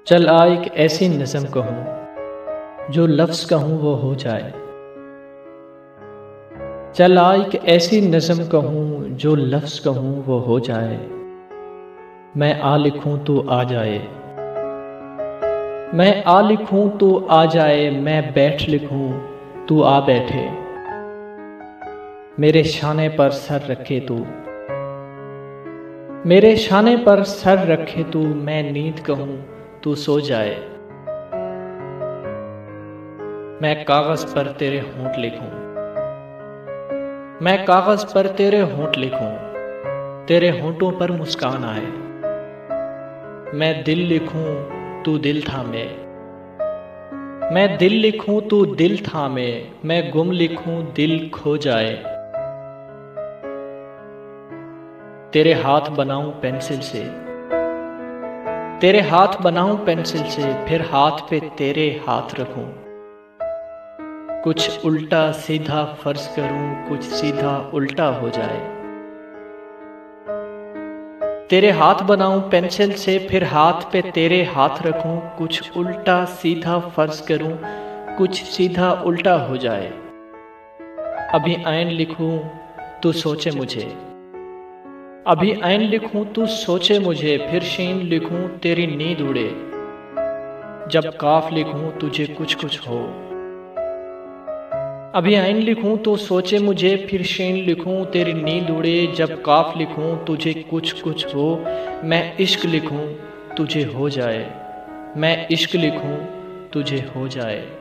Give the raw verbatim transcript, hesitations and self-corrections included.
चल आ एक ऐसी नज़म कहूँ जो लफ्ज़ कहूँ वो हो जाए। चल आ एक ऐसी नज़म कहूँ जो लफ्ज़ कहूँ वो हो जाए। मैं आ लिखूँ तू आ जाए, मैं आ लिखूँ तू आ जाए, मैं बैठ लिखूँ तू आ बैठे। मेरे शाने पर सर रखे तू, मेरे शाने पर सर रखे तू, मैं नींद कहूँ तू सो जाए। मैं कागज़ पर तेरे होंठ लिखूं, मैं कागज़ पर तेरे होंठ लिखूं, तेरे होंठों पर मुस्कान आए। मैं दिल लिखूं तू दिल थामे, मैं दिल लिखूं तू दिल थामे, मैं गुम लिखूं दिल खो जाए। तेरे हाथ बनाऊं पेंसिल से, तेरे हाथ बनाऊं पेंसिल से, फिर हाथ पे तेरे हाथ रखूं। कुछ उल्टा सीधा फर्ज करूं, कुछ सीधा उल्टा हो जाए। तेरे हाथ बनाऊं पेंसिल से, फिर हाथ पे तेरे हाथ रखूं। कुछ उल्टा सीधा फर्ज करूं, कुछ सीधा उल्टा हो जाए। अभी ऐन लिखूं तू सोचे मुझे, अभी ऐन लिखूं तू सोचे मुझे, फिर शीन लिखूं तेरी नींद उड़े। जब काफ लिखूं तुझे कुछ कुछ हो, अभी ऐन लिखूं तो सोचे मुझे, फिर शीन लिखूं तेरी नींद उड़े। जब काफ लिखूं तुझे कुछ कुछ हो, मैं इश्क लिखूं तुझे हो जाए, मैं इश्क लिखूं तुझे हो जाए।